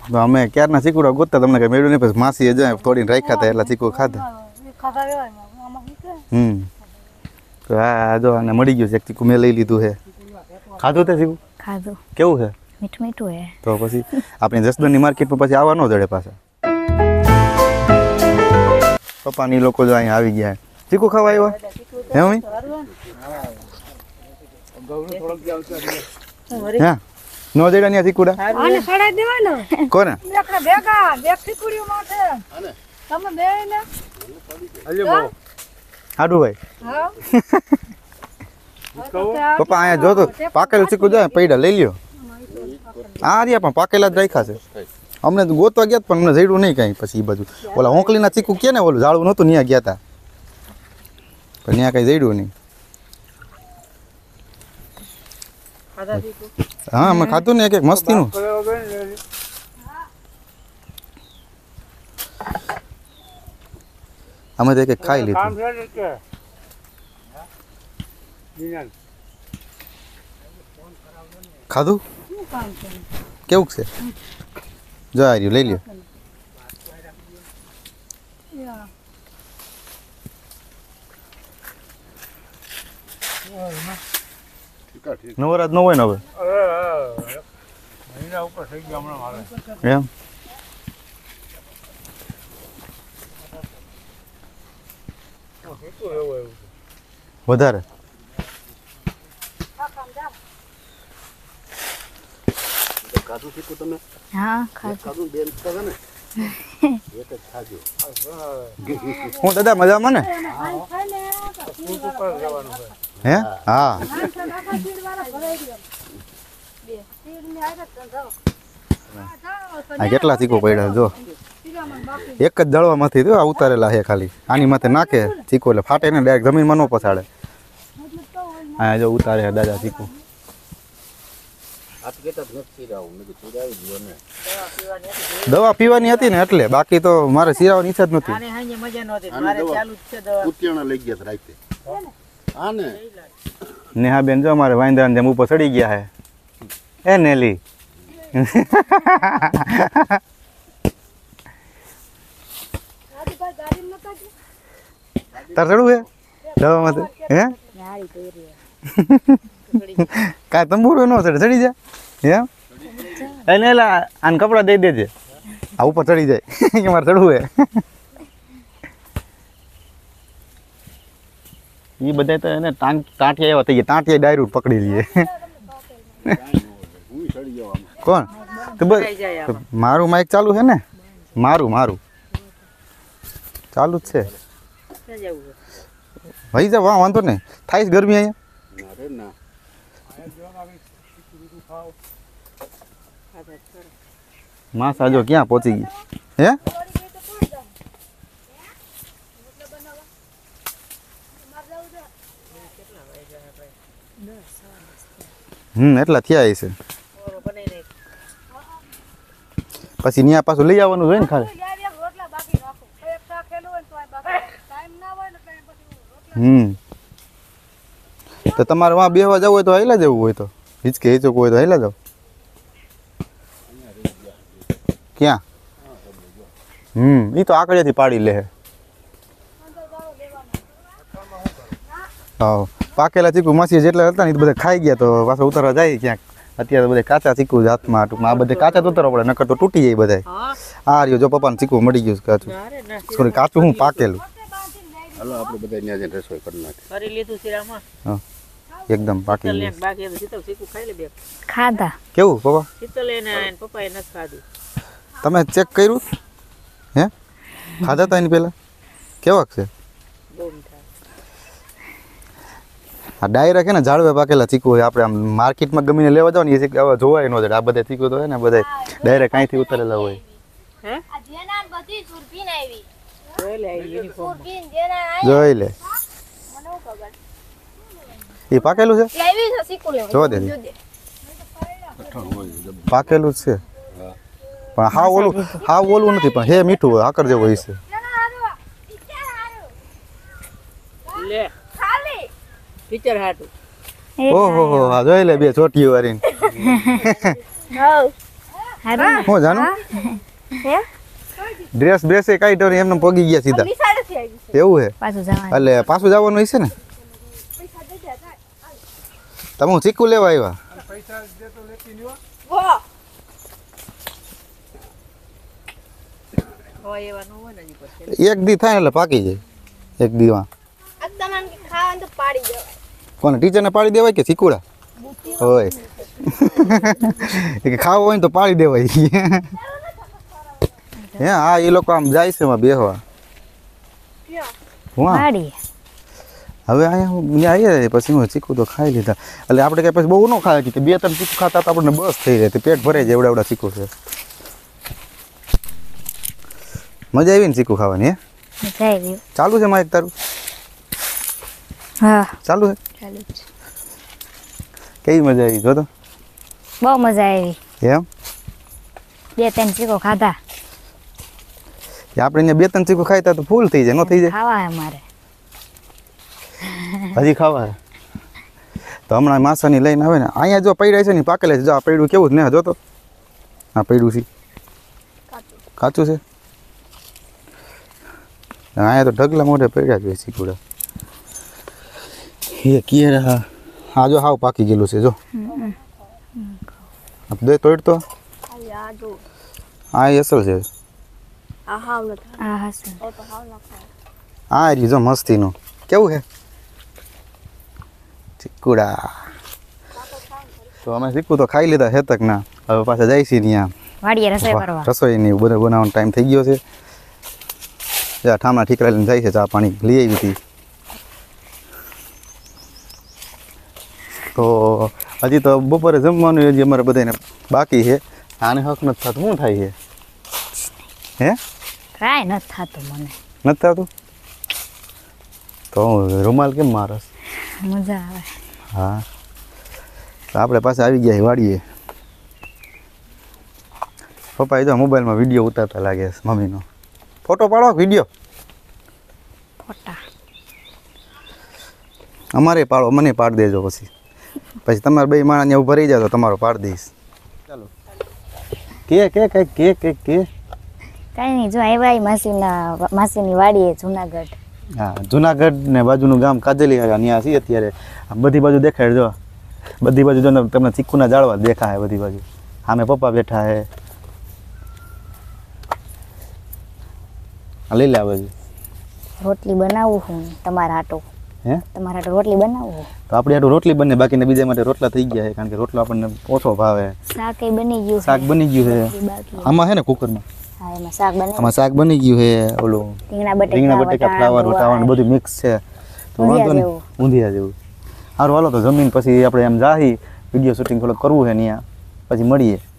તો અમે ક્યારના ચીકુડા ગોતતા તમને કઈ મેળવ્યું નહીં, પછી માસીએ જાય તોડીને રાખ્યા હતા એટલા ચીકુ ખાધા. તો આ જો આને મળી ગયું છે એક ચીકુ, મેં લઈ લીધું છે. ખાધું તે ચીકુ? ખાધું. કેવું છે? મીઠું મીઠું હે. તો પછી આપણી જસદણની માર્કેટમાં પછી આવવા ન જડે પાછા. પપ્પાની લોકો જો અહીંયા આવી ગયા. ચીકુ ખાવા આવ્યા હે મમ્મી? હા નો જડ્યા ને ચીકુડા? આને સડાઈ દેવાનો. કોને? એકને ભેગા બે ચીકુડીઓ માં છે. તમે બે ને હાડું ભાઈ. હા પપ્પા અહીંયા જો તો પાકેલું ચીકુ જાય પૈડા લઈ લ્યો. આ રહ્યા પણ પાકેલા જ રાખ્યા છે. અમને તો ગોતવા ગયા પણ અમને જડ્યું નહીં કાંઈ. પછી એ બાજુ ઓલા હોંકલીના ચીકુ કે ને ઓલું ઝાડવું નહોતું ત્યાં ગયા હતા પણ ત્યાં કાંઈ જડ્યું નહીં. હા અમે ખાધું ને એક એક મસ્તીનું. અમે તો એક એક ખાઈ લીધું. ખાધું કેવું છે? જો આ રહ્યું લઈ લ્યો. નવરાજ ન હોય ને હવે એમ વધારે હા ખાધું. હું દાદા મજામાં ને? હે હા આ કેટલા ચીકુ પડ્યા જો. એક જ દળવામાંથી જો આ ઉતારેલા છે ખાલી. આની માથે નાખે ચીકુ એટલે ફાટે ને ડાયરેક્ટ જમીનમાં ન પછાડે. હા જો ઉતારે દાદા ચીકુ. દવા પીવાની હતી ને એટલે, બાકી તો મારે સિરાવાની ઈચ્છા જ નથી. નેહા બેન જો અમારે વાંદરા જેમ ઉપર ચડી ગયા હે. એ નેલી તાર ચડવું હે દવામાં હે? કાંઈ તંબુરો ન ચડે, ચડી જાય એમ? એને એલા આને કપડાં દઈ દેજે, આ ઉપર ચડી જાય કે મારે ચડવું હે. એ બધા તો એને ટાંટિયા એવા થઈ ગયા, ટાંટિયા ડાયરું પકડી લઈએ. કોણ? તો બસ મારું માઇક ચાલુ છે ને? મારું ચાલુ જ છે. ભાઈ જા વાંધો નહીં, થાય છે ગરમી અહીંયા. માં સાજો ક્યાં પહોંચી ગઈ હે? એટલા થયા છે. પછી ત્યાં પાછું લઈ આવવાનું હોય ને ખાલી. તો તમારે વાં બેહવા જવું હોય તો હાઈલા જવું હોય તો હિચકે હિચક હોય તો હાઈલા જાવ. ક્યાં? એ તો આકડિયાથી પાડી લે. હા પાકેલા ચીકુ માસી જેટલા હતા ને એ બધા ખાઈ ગયા તો પાછા ઉતારવા જાય ક્યાંક. અત્યારે બધા કાચા ચીકુ જ હાથમાં ટૂંકમાં આ બધા કાચા જ ઉતારવા પડે, નકર તો તૂટી જાય બધા. આ રહ્યો જો પપ્પાને ચીકુ મળી ગયું કાચું. સોરી કાચું હું પાકેલું. હાલો આપણે બધા ત્યાં જઈને રસોઈ કરી નાખી. કરી લીધું શિરામાં. હા એકદમ પાકી ગયું. બાકી તો સીતલ ચીકુ ખાઈ લે બે. ખાધા. કેવું પપ્પા? સીતલ એને પપ્પાએ નથી ખાધું. તમે ચેક કર્યું હે? ખાધા તા એની પહેલા? કેવાક છે? આ ડાયરા કે ને ઝાડવે પાકેલા ચીકુ હોય. આપણે આમ માર્કેટમાં ગમીને લેવા જાવ ને એ હવે જોવાય ન જાય. આ બધા ચીકુ તો હોય ને બધા ડાયરેક્ટ કાંઈથી ઉતરેલા હોય. જોઈ લે એ પાકેલું છે. જોવા દે પાકેલું જ છે પણ હાવ ઓલું નથી પણ હે મીઠું હોય, આકર જેવું હોય છે. ઓહો હા જોઈ લે બે ચોટીઓ વાળી. હારું ને? હું જાણું હે ડ્રેસ બ્રેસ એ કાઢી તો એમને પગી ગયા સીધા નિશાળેથી આવી છે એવું હે પાછું જવાનું એટલે પાછું જવાનું હશે ને તમે હું ચીકુ લેવા આવ્યા વો હોય એવા ન હોય ને હજી પછી. એક દી થાય ને એટલે પાકી જાય એક દીમાં આ તમારે ખાવાનું તો પાડી દેવાય કોને ટીચરને પાડી દેવાય કે ચીકુડા હોય એ કે ખાવું હોય ને તો પાડી દેવાય હે હા એ લોકો આમ જાય છે એમાં બેહવા હું વાડી હવે અહીંયા હું ત્યાં આવીએ પછી હું ચીકુ તો ખાઈ લીધા એટલે આપણે કંઈ પછી બહુ ન ખાય કે 2-3 ચીકુ ખાતા તો આપણને બસ થઈ જાય પેટ ભરાઈ જાય એવડા એવડા ચીકુ છે મજા આવી ને ચીકુ ખાવાની હે જઈ રહ્યું ચાલુ છે માઇક તારું હા ચાલુ છે ચાલુ જ કેવી મજા આવી જો તો બહુ મજા આવી એમ 2-3 ચીકો ખાધા કે આપણે અહીંયા 2-3 ચીકુ ખાઈતા તો ફૂલ થઈ જાય ન થઈ જાય ખાવા હે મારે હજી ખાવા હે. તો હમણાં માસાની લઈને આવે ને અહીંયા જો પડ્યા છે ને પાકેલા છે જો આ પડ્યું કેવું જ ને જો તો આ પડ્યું છે કાચું છે અહીંયા તો ઢગલા મોઢે પડ્યા જ હોય ચીકુડા એ કિયર હા જો હાવ પાકી ગયેલું છે જો દે તોડ તો આ જો આ એ અસલ છે આ હાવ ન થાય આ હશે તો હાવ ન ખાય આ રહ્યું જો મસ્તીનું કેવું છે ચીકુડા તો અમે ચીકુ તો ખાઈ લીધા હેતક ના હવે પાછા જાય છે ત્યાં વાડીએ રસોઈ કરવા રસોઈની બધું બનાવવાનો ટાઈમ થઈ ગયો છે જ્યાં ઠામણા ઠીકરા લઈને જાય છે ચા પાણી લઈ આવી હતી તો હજી તો બપોરે જમવાનું હજી અમારે બધાને બાકી છે આને હક નથી થતું શું થાય છે હે કાંઈ નથી થતું મને નથી થતું તો રૂમાલ કેમ મારસ મજા આવે હા તો આપણે પાસે આવી ગયા વાડીએ પપ્પા એ તો મોબાઈલમાં વિડીયો ઉતારતા લાગે છે મમ્મીનો ફોટો પાડો વિડીયો ફોટા અમારે પાડો મને પાડી દેજો પછી તમારે બે માણસ ત્યાં ઉભા રહી જાય તો તમારો પાડી દઈશ ચાલો કે કાંઈ નહીં જો આવ્યા માસીની વાડીએ જુનાગઢ હા જુનાગઢ ને બાજુનું ગામ કાજલી ત્યાં છીએ અત્યારે આમ બધી બાજુ દેખાય જો બધી બાજુ જો ને તમને ચીકુના ઝાડવા દેખાય બધી બાજુ સામે પપ્પા બેઠા હે આ લઈ લે આ બાજુ રોટલી બનાવું હું તમારા હાટો હે તમારા હાટો રોટલી બનાવું તો આપણે આટલું રોટલી બને બાકીના બીજા માટે રોટલા થઈ ગયા છે કારણ કે રોટલો આપણને ઓછો ભાવે શાક એ બની ગયું શાક બની ગયું છે રોટલી બાકી આમાં છે ને કુકરમાં હા એમાં શાક બને આમાં શાક બની ગયું છે ઓલું રીંગણા બટેકા ફ્લાવર વટાવણ બધું મિક્સ છે તો વાંધો નહીં ઊંધિયા જેવું સારું હાલો તો જમીન પછી આપણે એમ જાહી વિડીયો શૂટિંગ થોડુંક કરવું છે ત્યાં પછી મળીએ